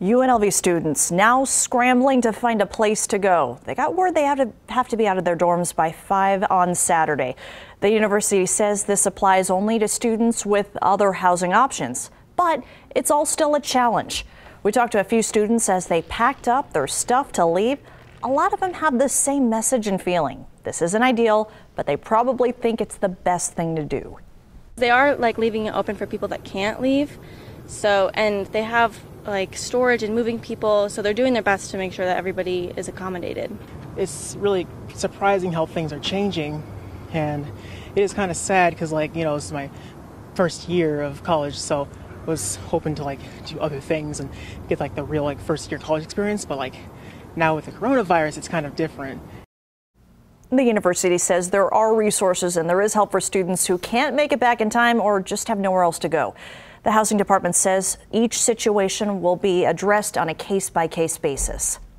UNLV students now scrambling to find a place to go. They got word they have to be out of their dorms by 5 on Saturday. The university says this applies only to students with other housing options, but it's all still a challenge. We talked to a few students as they packed up their stuff to leave. A lot of them have the same message and feeling. This isn't ideal, but they probably think it's the best thing to do. They are leaving it open for people that can't leave. And they have storage and moving people, so they're doing their best to make sure that everybody is accommodated. It's really surprising how things are changing, and it is kind of sad because this is my first year of college, so I was hoping to do other things and get the real first year college experience, but now with the coronavirus it's kind of different. The university says there are resources and there is help for students who can't make it back in time or just have nowhere else to go. The housing department says each situation will be addressed on a case-by-case basis.